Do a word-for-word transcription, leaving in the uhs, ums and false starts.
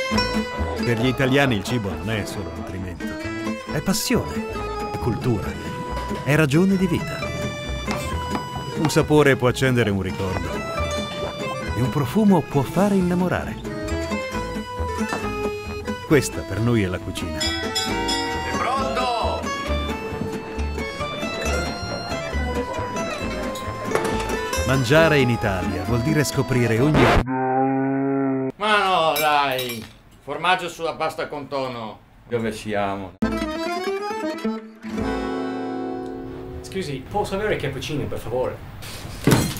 Per gli italiani il cibo non è solo nutrimento, è passione, è cultura, è ragione di vita. Un sapore può accendere un ricordo e un profumo può fare innamorare. Questa per noi è la cucina. È pronto! Mangiare in Italia vuol dire scoprire ogni... Ma no, dai! Formaggio sulla pasta con tonno. Dove siamo? Scusi, posso avere cappuccino, per favore?